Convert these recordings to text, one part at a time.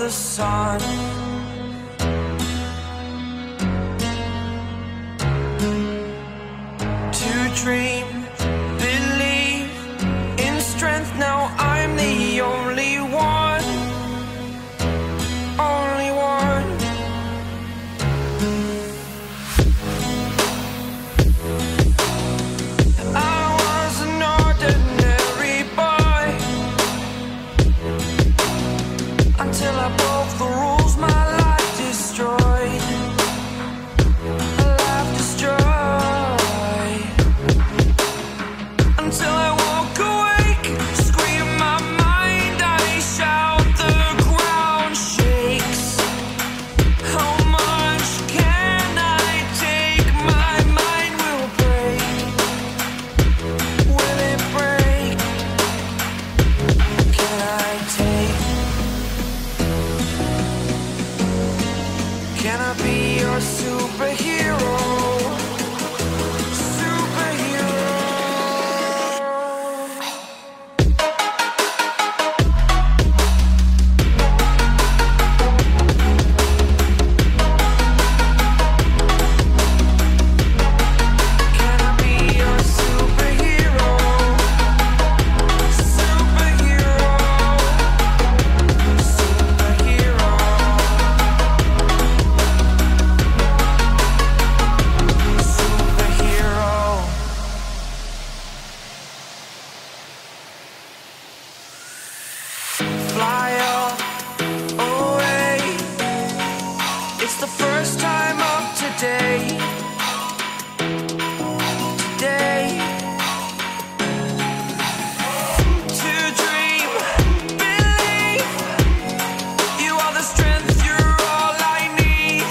the sun. To dream, believe in strength. Now I'm the only one, only one. I was an ordinary boy until I broke the rules. My life destroyed, my life destroyed. Until I walk awake, scream my mind, I shout, the ground shakes. How much can I take? My mind will break. Will it break? Can I take? Can I be your superhero? Fly away. It's the first time of today. Today. To dream, believe. You are the strength, you're all I need.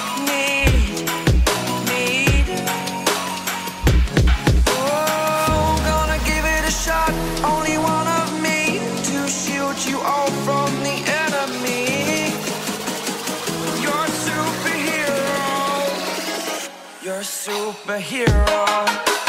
Oh, gonna give it a shot. Only one of me to shield you all from the enemy. You're a superhero. You're a superhero.